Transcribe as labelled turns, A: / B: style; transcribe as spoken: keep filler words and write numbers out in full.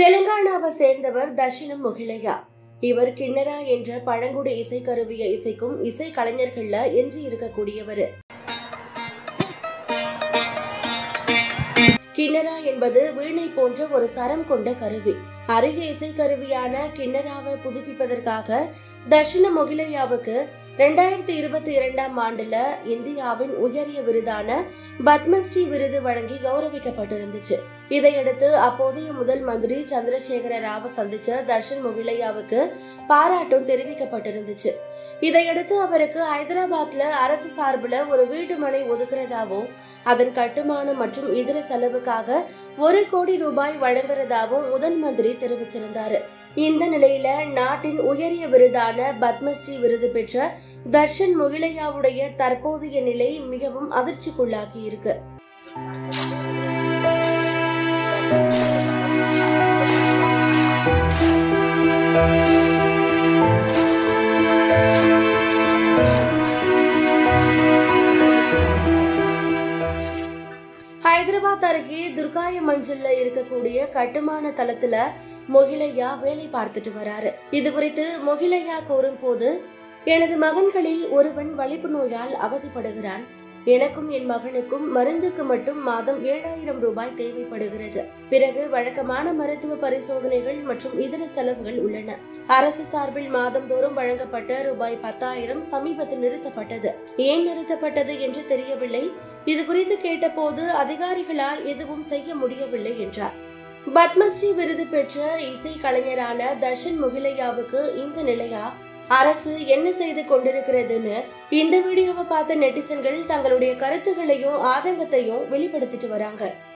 A: தெலுங்கானாவை சேர்ந்தவர் தர்ஷனம் முகிலையா. இவர் கிண்ணரா என்ற பழங்குடி இசைக்கருவியை இசைக்கும் இசை கலைஞர்கள்ல எஞ்சி இருக்கக்கூடியவர். கிண்ணரா என்பது வீணை போன்ற ஒரு சரம் கொண்ட கருவி. அரிய இசைக்கருவியான கிண்ணராவை புதுப்பிப்பதற்காக தர்ஷன முகிலையாவுக்கு இரண்டாயிரத்தி இருபத்தி இரண்டாம் ஆண்டுல இந்தியாவின் உயரிய விருதான பத்மஸ்ரீ விருது வழங்கி கௌரவிக்கப்பட்டிருந்துச்சு. இதையடுத்து அப்போதைய முதல் மந்திரி சந்திரசேகர ராவ சந்திச்ச தர்ஷன் முகிலையாவுக்கு பாராட்டும் தெரிவிக்கப்பட்டிருந்துச்சு. இதையடுத்து அவருக்கு ஹைதராபாத்ல அரசு சார்பில் ஒரு வீட்டு மனை ஒதுக்குறதாவும் அதன் கட்டுமானம் மற்றும் இதர செலவுக்காக ஒரு கோடி ரூபாய் வழங்குறதாவும் முதல் மந்திரி தெரிவிச்சிருந்தாரு. இந்த நிலையில நாட்டின் உயரிய விருதான பத்மஸ்ரீ விருது பெற்ற தர்ஷன் முகிலையாவுடைய தற்போதைய நிலை மிகவும் அதிர்ச்சிக்குள்ளாகி இருக்கு. ஹைதராபாத் அருகே துர்காய மஞ்சள்ல இருக்கக்கூடிய கட்டுமான தளத்துல முகிலையா வேலை பார்த்துட்டு வராரு. இது குறித்து முகிலையா கூறும் போது, எனது மகன்களில் ஒருவன் வலிப்பு நோயால் அவதிப்படுகிறான். எனக்கும் என் மகனுக்கும் மருந்துக்கு மட்டும் மாதம் ஏழாயிரம் ரூபாய் தேவைப்படுகிறது. பிறகு வழக்கமான மருத்துவ பரிசோதனைகள் மற்றும் இதர செலவுகள் உள்ளன. அரசு சார்பில் மாதந்தோறும் வழங்கப்பட்ட ரூபாய் பத்தாயிரம் சமீபத்தில் நிறுத்தப்பட்டது. ஏன் நிறுத்தப்பட்டது என்று தெரியவில்லை. இது குறித்து கேட்டபோது அதிகாரிகளால் எதுவும் செய்ய முடியவில்லை என்றார். பத்மஸ்ரீ விருது பெற்ற இசை கலைஞரான தர்ஷன் முகிலையாவுக்கு இந்த நிலையா, அரசு என்ன செய்து கொண்டிருக்கிறதுன்னு இந்த வீடியோவை பார்த்த நெட்டிசன்கள் தங்களுடைய கருத்துக்களையும் ஆதங்கத்தையும் வெளிப்படுத்திட்டு வராங்க.